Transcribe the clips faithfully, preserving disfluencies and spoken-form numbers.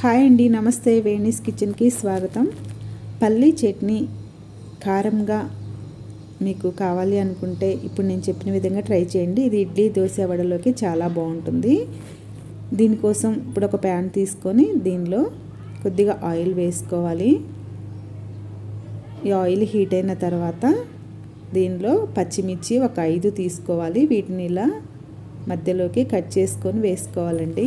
Hi అండి, నమస్తే. వేణీస్ కిచెన్కి స్వాగతం. పల్లీ చట్నీ కారంగా మీకు కావాలి అనుకుంటే ఇప్పుడు నేను చెప్పిన విధంగా ట్రై చేయండి. ఇది ఇడ్లీ, దోశ, వడలోకి చాలా బాగుంటుంది. దీనికోసం ఇప్పుడు ఒక ప్యాన్ తీసుకొని దీనిలో కొద్దిగా ఆయిల్ వేసుకోవాలి. ఈ ఆయిల్ హీట్ అయిన తర్వాత దీనిలో పచ్చిమిర్చి ఒక ఐదు తీసుకోవాలి. వీటిని ఇలా మధ్యలోకి కట్ చేసుకొని వేసుకోవాలండి.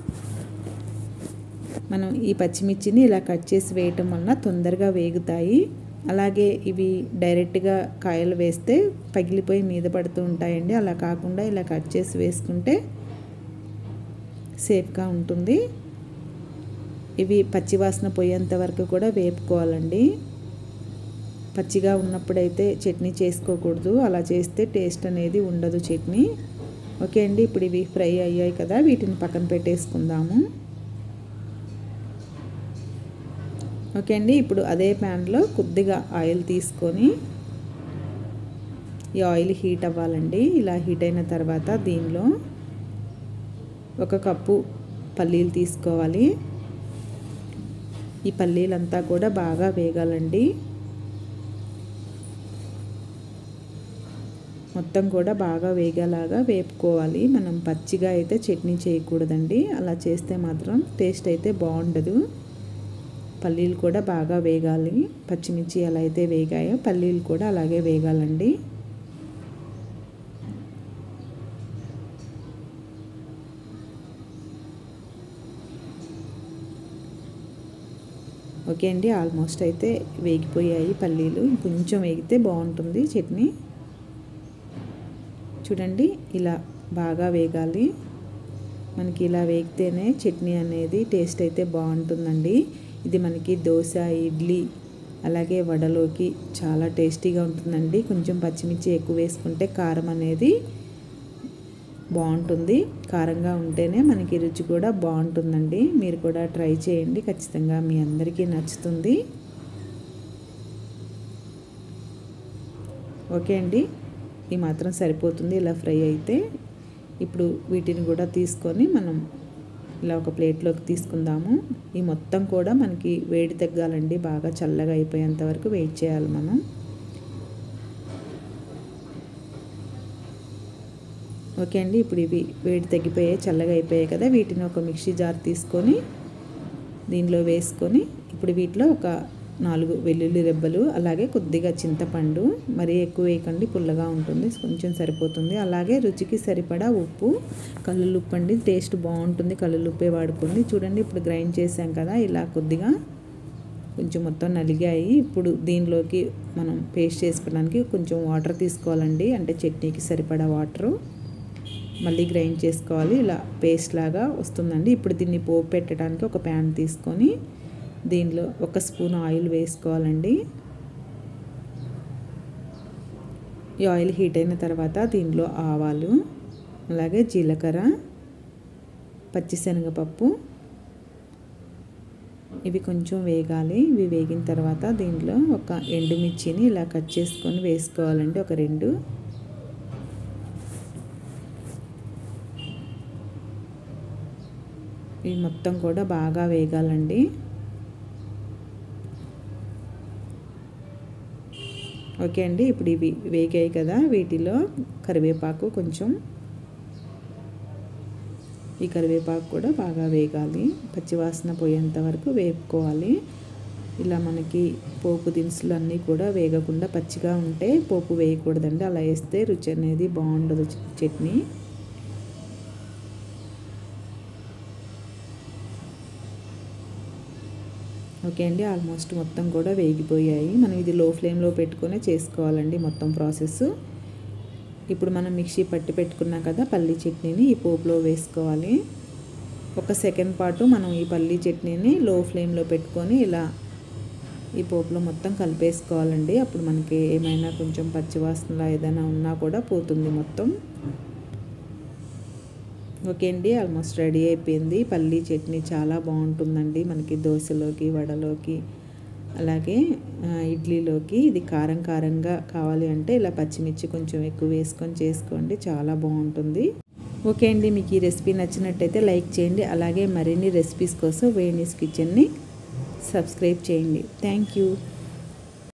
మనం ఈ పచ్చిమిర్చిని ఇలా కట్ చేసి వేయటం వలన తొందరగా వేగుతాయి. అలాగే ఇవి డైరెక్ట్గా కాయలు వేస్తే పగిలిపోయి మీద పడుతూ ఉంటాయండి. అలా కాకుండా ఇలా కట్ చేసి వేసుకుంటే సేఫ్గా ఉంటుంది. ఇవి పచ్చివాసన పోయేంత వరకు కూడా వేపుకోవాలండి. పచ్చిగా ఉన్నప్పుడైతే చట్నీ చేసుకోకూడదు. అలా చేస్తే టేస్ట్ అనేది ఉండదు చట్నీ. ఓకే అండి, ఇప్పుడు ఇవి ఫ్రై అయ్యాయి కదా, వీటిని పక్కన పెట్టేసుకుందాము. ఓకే అండి, ఇప్పుడు అదే ప్యాన్లో కొద్దిగా ఆయిల్ తీసుకొని ఈ ఆయిల్ హీట్ అవ్వాలండి. ఇలా హీట్ అయిన తర్వాత దీనిలో ఒక కప్పు పల్లీలు తీసుకోవాలి. ఈ పల్లీలంతా కూడా బాగా వేగాలండి. మొత్తం కూడా బాగా వేగేలాగా వేపుకోవాలి. మనం పచ్చిగా అయితే చట్నీ చేయకూడదండి. అలా చేస్తే మాత్రం టేస్ట్ అయితే బాగుండదు. పల్లీలు కూడా బాగా వేగాలి. పచ్చిమిర్చి ఎలా అయితే వేగాయో పల్లీలు కూడా అలాగే వేగాలండి. ఓకే అండి, ఆల్మోస్ట్ అయితే వేగిపోయాయి పల్లీలు. కొంచెం వేగితే బాగుంటుంది చట్నీ. చూడండి, ఇలా బాగా వేగాలి. మనకి ఇలా వేగితేనే చట్నీ అనేది టేస్ట్ అయితే బాగుంటుందండి. ఇది మనకి దోశ, ఇడ్లీ, అలాగే వడలోకి చాలా టేస్టీగా ఉంటుందండి. కొంచెం పచ్చిమిర్చి ఎక్కువ వేసుకుంటే కారం అనేది బాగుంటుంది. కారంగా ఉంటేనే మనకి రుచి కూడా బాగుంటుందండి. మీరు కూడా ట్రై చేయండి, ఖచ్చితంగా మీ అందరికీ నచ్చుతుంది. ఓకే అండి, ఈ మాత్రం సరిపోతుంది ఇలా ఫ్రై అయితే. ఇప్పుడు వీటిని కూడా తీసుకొని మనం ఇలా ఒక ప్లేట్లోకి తీసుకుందాము. ఈ మొత్తం కూడా మనకి వేడి తగ్గాలండి. బాగా చల్లగా అయిపోయేంత వరకు వెయిట్ చేయాలి మనం. ఓకే అండి, ఇప్పుడు ఇవి వేడి తగ్గిపోయాయి, చల్లగా అయిపోయాయి కదా. వీటిని ఒక మిక్సీ జార్ తీసుకొని దీనిలో వేసుకొని ఇప్పుడు వీటిలో ఒక నాలుగు వెల్లుల్లి రెబ్బలు, అలాగే కొద్దిగా చింతపండు, మరీ ఎక్కువ వేయకండి, పుల్లగా ఉంటుంది, కొంచెం సరిపోతుంది. అలాగే రుచికి సరిపడా ఉప్పు, కల్లుప్పు అండి, టేస్ట్ బాగుంటుంది కల్లుప్పే వాడుకోండి. చూడండి, ఇప్పుడు గ్రైండ్ చేసాం కదా, ఇలా కొద్దిగా కొంచెం మొత్తం నలిగాయి. ఇప్పుడు దీనిలోకి మనం పేస్ట్ చేసుకోవడానికి కొంచెం వాటర్ తీసుకోవాలండి, అంటే చట్నీకి సరిపడా వాటరు. మళ్ళీ గ్రైండ్ చేసుకోవాలి. ఇలా పేస్ట్ లాగా వస్తుందండి. ఇప్పుడు దీన్ని పోపు పెట్టడానికి ఒక ప్యాన్ తీసుకొని దీనిలో ఒక స్పూన్ ఆయిల్ వేసుకోవాలండి. ఈ ఆయిల్ హీట్ అయిన తర్వాత దీనిలో ఆవాలు, అలాగే జీలకర్ర, పచ్చిశనగపప్పు ఇవి కొంచెం వేగాలి. ఇవి వేగిన తర్వాత దీనిలో ఒక ఎండుమిర్చిని ఇలా కట్ చేసుకొని వేసుకోవాలండి, ఒక రెండు. ఇవి మొత్తం కూడా బాగా వేగాలండి. ఓకే అండి, ఇప్పుడు ఇవి వేగాయి కదా, వీటిలో కరివేపాకు కొంచెం, ఈ కరివేపాకు కూడా బాగా వేగాలి. పచ్చివాసన పోయేంత వరకు వేపుకోవాలి. ఇలా మనకి పోపు దినుసులు అన్నీ కూడా వేగకుండా పచ్చిగా ఉంటే పోపు వేయకూడదండి. అలా వేస్తే రుచి అనేది బాగుండదు చట్నీ. ఓకే అండి, ఆల్మోస్ట్ మొత్తం కూడా వేగిపోయాయి. మనం ఇది లో ఫ్లేమ్లో పెట్టుకొని చేసుకోవాలండి మొత్తం ప్రాసెస్. ఇప్పుడు మనం మిక్సీ పట్టి పెట్టుకున్నాం కదా పల్లీ చట్నీని ఈ పోపులో వేసుకోవాలి. ఒక సెకండ్ పాటు మనం ఈ పల్లీ చట్నీని లో ఫ్లేమ్లో పెట్టుకొని ఇలా ఈ పోపులో మొత్తం కలిపేసుకోవాలండి. అప్పుడు మనకి ఏమైనా కొంచెం పచ్చివాసనలా ఏదైనా ఉన్నా కూడా పోతుంది మొత్తం. ఓకే అండి, ఆల్మోస్ట్ రెడీ అయిపోయింది. పల్లీ చట్నీ చాలా బాగుంటుందండి మనకి దోశలోకి, వడలోకి, అలాగే ఇడ్లీలోకి. ఇది కారం కారంగా కావాలి అంటే ఇలా పచ్చిమిర్చి కొంచెం ఎక్కువ వేసుకొని చేసుకోండి, చాలా బాగుంటుంది. ఓకే అండి, మీకు ఈ రెసిపీ నచ్చినట్టయితే లైక్ చేయండి. అలాగే మరిన్ని రెసిపీస్ కోసం వేణీస్ కిచెన్ని సబ్స్క్రైబ్ చేయండి. Thank you.